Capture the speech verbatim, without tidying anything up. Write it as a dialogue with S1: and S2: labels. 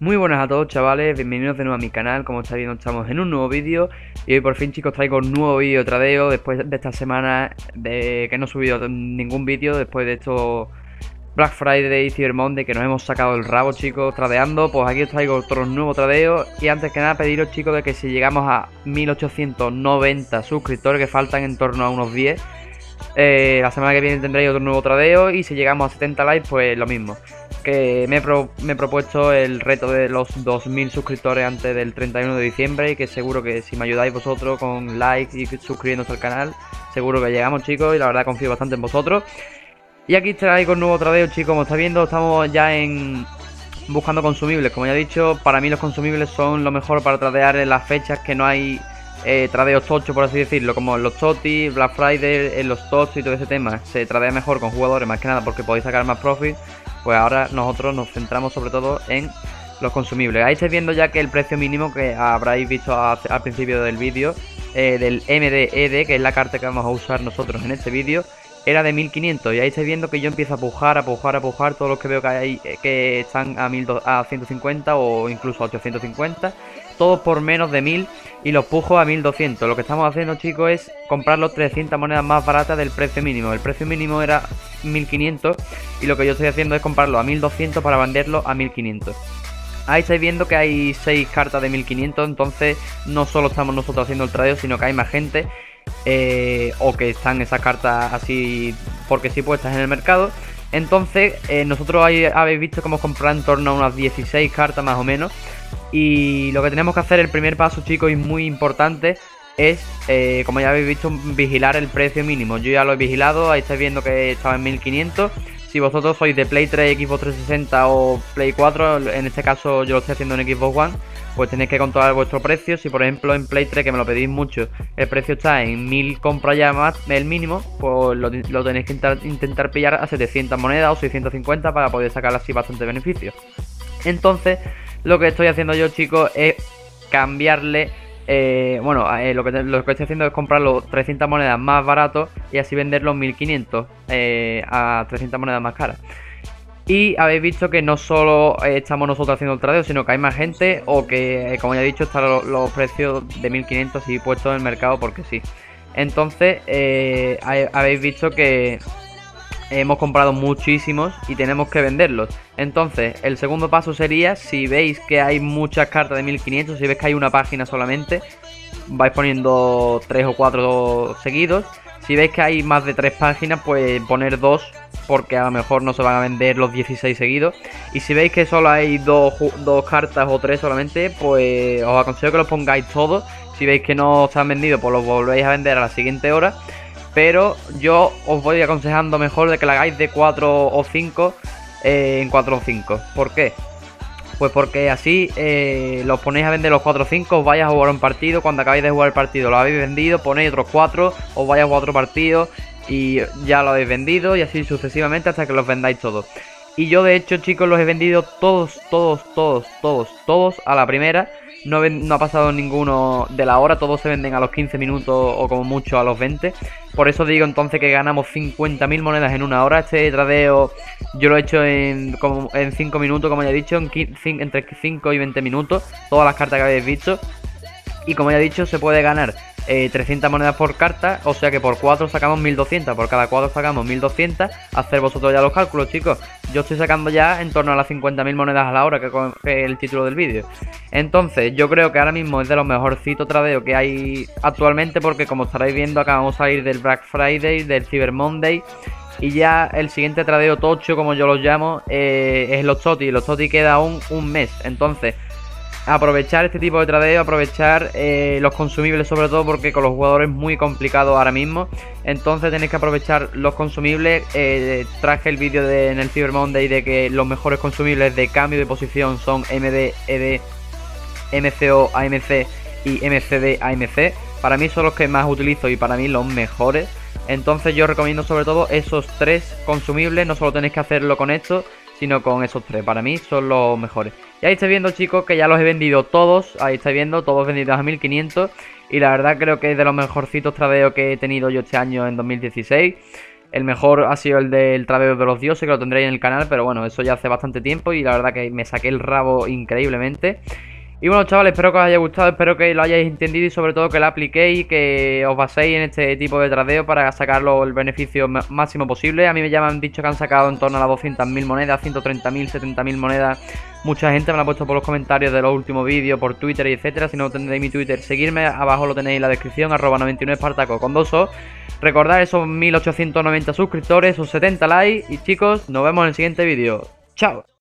S1: Muy buenas a todos, chavales, bienvenidos de nuevo a mi canal. Como estáis viendo, estamos en un nuevo vídeo. Y hoy por fin, chicos, traigo un nuevo vídeo de tradeo. Después de esta semana de que no he subido ningún vídeo, después de esto Black Friday y Cyber Monday, que nos hemos sacado el rabo, chicos, tradeando. Pues aquí os traigo otro nuevo tradeo. Y antes que nada, pediros, chicos, de que si llegamos a mil ochocientos noventa suscriptores, que faltan en torno a unos diez, eh, la semana que viene tendréis otro nuevo tradeo. Y si llegamos a setenta likes, pues lo mismo. Que me he, pro, me he propuesto el reto de los dos mil suscriptores antes del treinta y uno de diciembre. Y que seguro que si me ayudáis vosotros con likes y suscribiéndose al canal, seguro que llegamos, chicos. Y la verdad confío bastante en vosotros. Y aquí traigo un nuevo tradeo, chicos. Como estáis viendo, estamos ya en buscando consumibles. Como ya he dicho, para mí los consumibles son lo mejor para tradear en las fechas que no hay eh, tradeos tochos, por así decirlo, como en los Toti, Black Friday, en los Tots y todo ese tema. Se tradea mejor con jugadores, más que nada porque podéis sacar más profit. Pues ahora nosotros nos centramos sobre todo en los consumibles. Ahí estáis viendo ya que el precio mínimo que habréis visto a, al principio del vídeo, eh, del M D E D, que es la carta que vamos a usar nosotros en este vídeo, era de mil quinientos. Y ahí estáis viendo que yo empiezo a pujar, a pujar, a pujar. Todos los que veo que hay que están a, mil, a ciento cincuenta o incluso a ochocientos cincuenta, todos por menos de mil, y los pujo a mil doscientos. Lo que estamos haciendo, chicos, es comprar los trescientas monedas más baratas del precio mínimo. El precio mínimo era mil quinientos y lo que yo estoy haciendo es comprarlo a mil doscientos para venderlo a mil quinientos. Ahí estáis viendo que hay seis cartas de mil quinientos, entonces no solo estamos nosotros haciendo el tradeo, sino que hay más gente, eh, o que están esas cartas así porque sí puestas en el mercado. Entonces eh, nosotros ahí habéis visto que hemos comprado en torno a unas dieciséis cartas más o menos. Y lo que tenemos que hacer, el primer paso, chicos, y muy importante, es, eh, como ya habéis visto, vigilar el precio mínimo. Yo ya lo he vigilado, ahí estáis viendo que estaba en mil quinientos. Si vosotros sois de Play tres, Xbox trescientos sesenta o Play cuatro, en este caso yo lo estoy haciendo en Xbox One, pues tenéis que controlar vuestro precio. Si por ejemplo en Play tres, que me lo pedís mucho, el precio está en mil compras ya más, el mínimo, pues lo, lo tenéis que intentar, intentar pillar a setecientas monedas o seiscientos cincuenta para poder sacar así bastante beneficio. Entonces, lo que estoy haciendo yo, chicos, es cambiarle, eh, bueno, eh, lo, que, lo que estoy haciendo es comprar los trescientas monedas más baratos y así vender los mil quinientos eh, a trescientas monedas más caras. Y habéis visto que no solo estamos nosotros haciendo el tradeo, sino que hay más gente, o que, eh, como ya he dicho, están los, los precios de mil quinientos así puestos en el mercado porque sí. Entonces, eh, habéis visto que hemos comprado muchísimos y tenemos que venderlos. Entonces, el segundo paso sería, si veis que hay muchas cartas de mil quinientos, si veis que hay una página solamente, vais poniendo tres o cuatro seguidos. Si veis que hay más de tres páginas, pues poner dos, porque a lo mejor no se van a vender los dieciséis seguidos. Y si veis que solo hay dos, dos cartas o tres solamente, pues os aconsejo que los pongáis todos. Si veis que no se han vendido, pues los volvéis a vender a la siguiente hora. Pero yo os voy aconsejando mejor de que la hagáis de cuatro o cinco eh, en cuatro o cinco. ¿Por qué? Pues porque así eh, los ponéis a vender los cuatro o cinco, os vais a jugar un partido. Cuando acabáis de jugar el partido lo habéis vendido, ponéis otros cuatro, os vais a jugar otro partido y ya lo habéis vendido, y así sucesivamente hasta que los vendáis todos. Y yo de hecho, chicos, los he vendido todos, todos, todos, todos, todos a la primera. No, ven, no ha pasado ninguno de la hora, todos se venden a los quince minutos o como mucho a los veinte. Por eso digo entonces que ganamos cincuenta mil monedas en una hora. Este tradeo yo lo he hecho en, como, en cinco minutos, como ya he dicho, en quince, entre cinco y veinte minutos. Todas las cartas que habéis visto. Y como ya he dicho, se puede ganar eh, trescientas monedas por carta, o sea que por cuatro sacamos mil doscientas, por cada cuatro sacamos mil doscientas. Hacer vosotros ya los cálculos, chicos. Yo estoy sacando ya en torno a las cincuenta mil monedas a la hora, que, que es el título del vídeo. Entonces yo creo que ahora mismo es de los mejorcitos tradeos que hay actualmente, porque como estaréis viendo, acabamos de salir del Black Friday, del Cyber Monday, y ya el siguiente tradeo tocho, como yo los llamo, eh, es los Toti. Los Toti queda aún un mes. Entonces, aprovechar este tipo de tradeo, aprovechar eh, los consumibles sobre todo, porque con los jugadores es muy complicado ahora mismo. Entonces tenéis que aprovechar los consumibles. eh, Traje el vídeo en el Cyber Monday de que los mejores consumibles de cambio de posición son M D, E D, M C O, A M C y M C D, A M C. Para mí son los que más utilizo y para mí los mejores. Entonces yo recomiendo sobre todo esos tres consumibles. No solo tenéis que hacerlo con esto, sino con esos tres. Para mí son los mejores. Y ahí estáis viendo, chicos, que ya los he vendido todos. Ahí estáis viendo, todos vendidos a mil quinientos. Y la verdad creo que es de los mejorcitos tradeos que he tenido yo este año en dos mil dieciséis. El mejor ha sido el del tradeo de los dioses, que lo tendréis en el canal, pero bueno, eso ya hace bastante tiempo y la verdad que me saqué el rabo increíblemente. Y bueno, chavales, espero que os haya gustado, espero que lo hayáis entendido y sobre todo que lo apliquéis y que os baséis en este tipo de tradeo para sacarlo el beneficio máximo posible. A mí me ya me han dicho que han sacado en torno a las doscientas mil monedas, ciento treinta mil, setenta mil monedas. Mucha gente me lo ha puesto por los comentarios de los últimos vídeos, por Twitter y etcétera. Si no tendréis mi Twitter, seguirme, abajo lo tenéis en la descripción, arroba noventa y nueve Espartaco con dos O. Recordad esos mil ochocientos noventa suscriptores, esos setenta likes y chicos, nos vemos en el siguiente vídeo. ¡Chao!